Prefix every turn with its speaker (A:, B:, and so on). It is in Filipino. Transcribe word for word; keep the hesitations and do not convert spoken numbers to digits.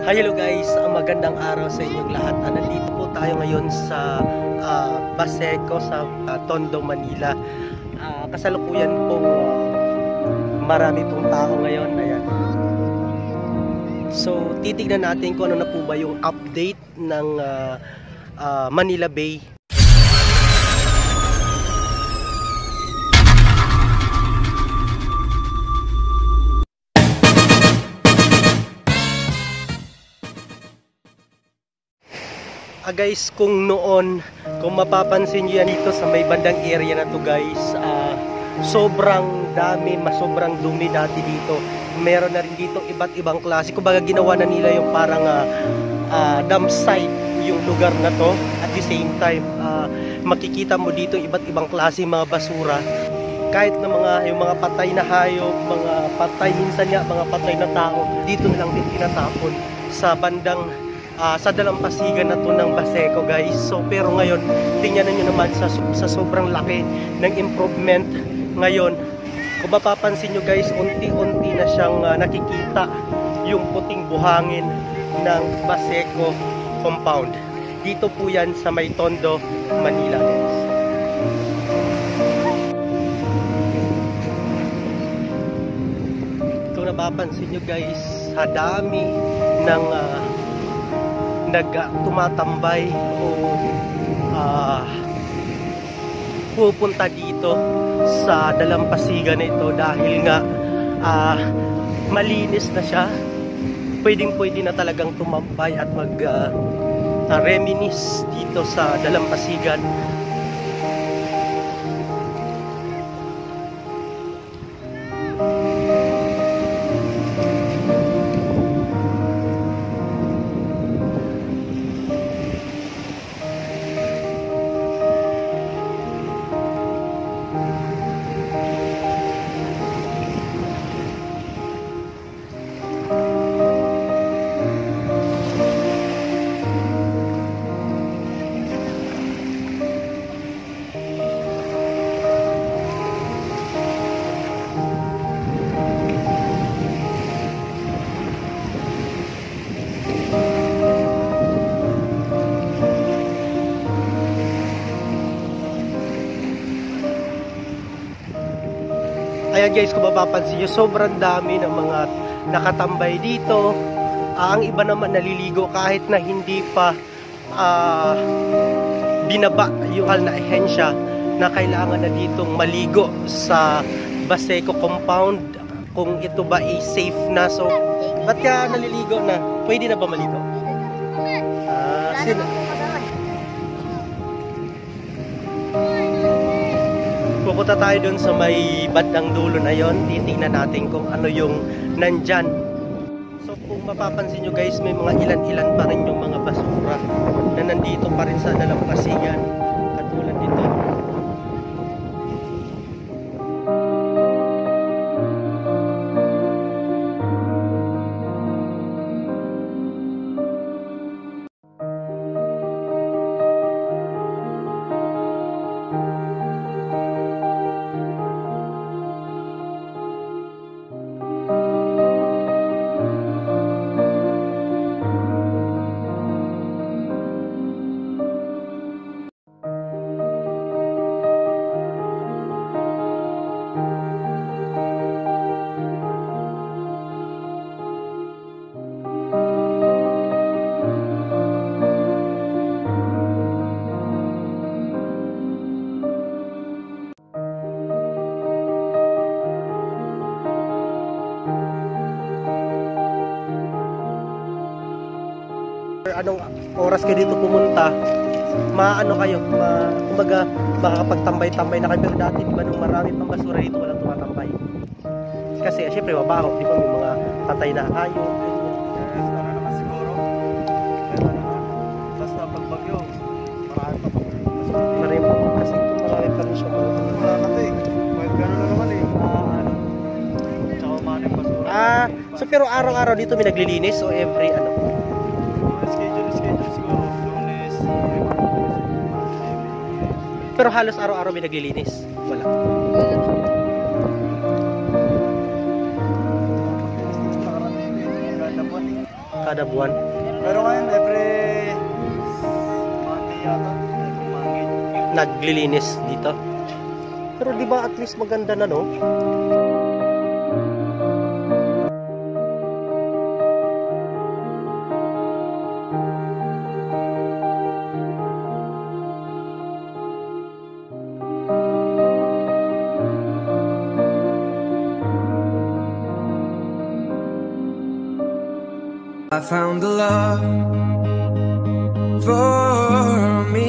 A: Hello guys, ang magandang araw sa inyong lahat. Ah, nandito po tayo ngayon sa uh, Baseco sa uh, Tondo, Manila. Uh, kasalukuyan po uh, marami pong tao ngayon. Ayan. So titignan natin kung ano na po ba yung update ng uh, uh, Manila Bay. Ah, guys, kung noon, kung mapapansin nyo yan dito sa may bandang area na to guys, uh, sobrang dami, sobrang dumi dati dito. Meron na rin dito iba't ibang klase. Kumbaga ginawa na nila yung parang uh, uh, dump site yung lugar na to. At the same time, uh, makikita mo dito iba't ibang klase mga basura. Kahit na mga, yung mga patay na hayop, mga patay minsan nga, mga patay na tao, dito na lang din tinatapon sa bandang Uh, sa dalampasigan na to ng Baseco guys. So pero ngayon tingnan niyo naman sa, sa sobrang laki ng improvement ngayon. Kung mapapansin nyo guys, unti-unti na siyang uh, nakikita yung puting buhangin ng Baseco compound. Dito po yan sa may Tondo, Manila guys. Kung napapansin nyo guys, sa dami ng uh, nag tumatambay o uh, pupunta dito sa dalampasigan na ito dahil nga uh, malinis na siya. Pwedeng pwede na talagang tumambay at mag uh, uh, reminisce dito sa dalampasigan. Ayan guys, kung mapapansin nyo, sobrang dami ng mga nakatambay dito. Uh, ang iba naman naliligo kahit na hindi pa uh, binaba yung hal na ehensya na kailangan na ditong maligo sa Baseco compound. Kung ito ba ay safe na. So, ba't ka naliligo na? Pwede na ba maligo? Uh, sila Pupunta tayo dun sa may bandang dulo na yon. Titingnan natin kung ano yung nandyan. So kung mapapansin nyo guys, may mga ilan-ilan pa rin yung mga basura na nandito pa rin sa dalampasigan. Katulad nito. Anong oras kayo dito pumunta, maano kayo, ma, kumbaga makakapagtambay-tambay na kayo. Pero dati diba nung marami pang basura dito walang tumatambay kasi syempre mabaho, di ba, may mga patay na hayop.
B: Yes, para naman siguro pero naman basta pagbagyo marami pa pa
A: marami pa kasi ito marami pa rin siya
B: wala kasi kahit gano'n na naman eh uh, ano tsaka maning basura.
A: Ah, so pero araw-araw dito may naglilinis o every ano? Pero halos araw-araw may naglilinis? Wala.
B: buwan eh.
A: Kada buwan.
B: Pero ngayon, every Monday yata. Every Monday.
A: Naglilinis dito. Pero di ba at least maganda na, no?
C: I found the love for me.